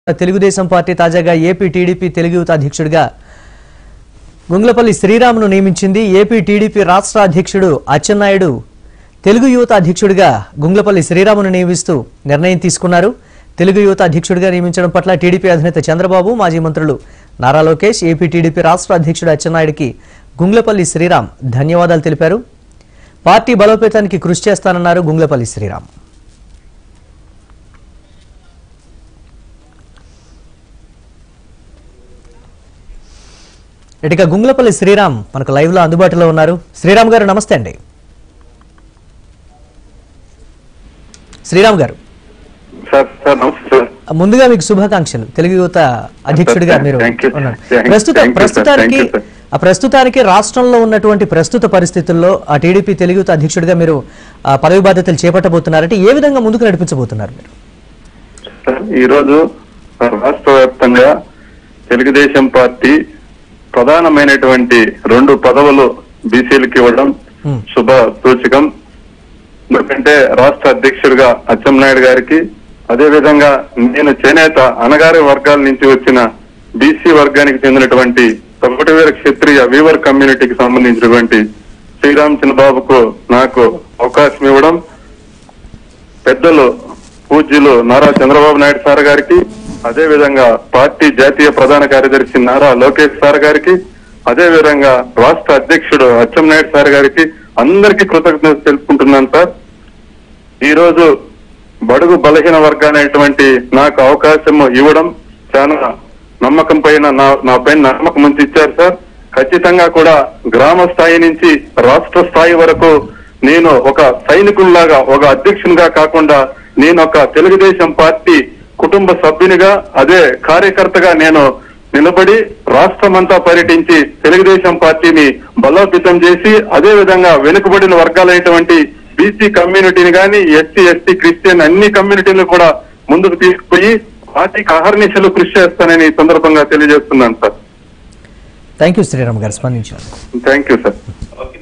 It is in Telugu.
తెలుగుదేశం పార్టీ తాజాగా ఏపీ టీడీపీ తెలుగు యువత అధ్యక్షుడిగా గుంగ్లపల్లి శ్రీరామ్ను నియమించింది. ఏపీ టీడీపీ రాష్ట్ర అధ్యక్షుడు అచ్చెన్నాయుడు తెలుగు యువత అధ్యక్షుడిగా గుంగ్లపల్లి శ్రీరామ్ను నియమిస్తూ నిర్ణయం తీసుకున్నారు. తెలుగు యువత అధ్యక్షుడిగా నియమించడం పట్ల టీడీపీ అధినేత చంద్రబాబు, మాజీ మంత్రులు నారా లోకేష్, ఏపీ టీడీపీ రాష్ట్ర అధ్యక్షుడు అచ్చెన్నాయుడికి గుంగ్లపల్లి శ్రీరామ్ ధన్యవాదాలు తెలిపారు. పార్టీ బలోపేతానికి కృషి చేస్తానన్నారు గుంగ్లపల్లి శ్రీరామ్. ఇటుక గుంగ్లపల్లి శ్రీరామ్ మనకు లైవ్ లో అందుబాటులో ఉన్నారు. శ్రీరామ్ గారు నమస్తే అండి. శ్రీరామ్ గారు ముందుగా మీకు శుభాకాంక్షలు. తెలుగు యువత అధ్యక్షుడిగా మీరు ప్రస్తుతానికి రాష్ట్రంలో ఉన్నటువంటి ప్రస్తుత పరిస్థితుల్లో ఆ టీడీపీ తెలుగు యువత అధ్యక్షుడిగా మీరు పదవి బాధ్యతలు చేపట్టబోతున్నారంటే ఏ విధంగా ముందుకు నడిపించబోతున్నారు మీరు? ఈ రోజు రాష్ట్ర వ్యాప్తంగా తెలుగుదేశం పార్టీ ప్రధానమైనటువంటి 2 పదవులు బీసీలకు ఇవ్వడం శుభ సూచకం. ఎందుకంటే రాష్ట్ర అధ్యక్షుడిగా అచ్చెన్నాయుడు గారికి, అదే విధంగా నేను చేనేత అణగారి వర్గాల నుంచి వచ్చిన బీసీ వర్గానికి చెందినటువంటి తొగటవీర క్షత్రియ వీవర్ కమ్యూనిటీకి సంబంధించినటువంటి శ్రీరామ్ చిన్నబాబుకు నాకు అవకాశం ఇవ్వడం, పెద్దలు పూజ్యులు నారా చంద్రబాబు నాయుడు సార్ గారికి, అదే విధంగా పార్టీ జాతీయ ప్రధాన కార్యదర్శి నారా లోకేష్ సార్ గారికి, అదే విధంగా రాష్ట్ర అధ్యక్షుడు అచ్చెన్నాయుడు సార్ గారికి అందరికీ కృతజ్ఞతలు తెలుపుకుంటున్నాను సార్. ఈ రోజు బడుగు బలహీన వర్గాలైనటువంటి నాకు అవకాశం ఇవ్వడం చాలా నమ్మకం పైన నా పైన నమ్మకం ఉంచి ఇచ్చారు సార్. ఖచ్చితంగా కూడా గ్రామ స్థాయి నుంచి రాష్ట్ర స్థాయి వరకు నేను ఒక సైనికుల్లాగా, ఒక అధ్యక్షునిగా కాకుండా నేను ఒక తెలుగుదేశం పార్టీ కుటుంబ సభ్యునిగా, అదే కార్యకర్తగా నేను నిలబడి రాష్ట్రమంతా పర్యటించి తెలుగుదేశం పార్టీని బలోపేతం చేసి, అదే విధంగా వెనుకబడిన వర్గాలైనటువంటి బీసీ కమ్యూనిటీని కానీ, ఎస్సీ, ఎస్టీ, క్రిస్టియన్ అన్ని కమ్యూనిటీలను కూడా ముందుకు తీసుకుపోయి పార్టీకి అహర్నిశలు కృషి చేస్తానని ఈ సందర్భంగా తెలియజేస్తున్నాను సార్. థ్యాంక్ యూ శ్రీరామ్ గారు, స్పందించారు. Thank you sir.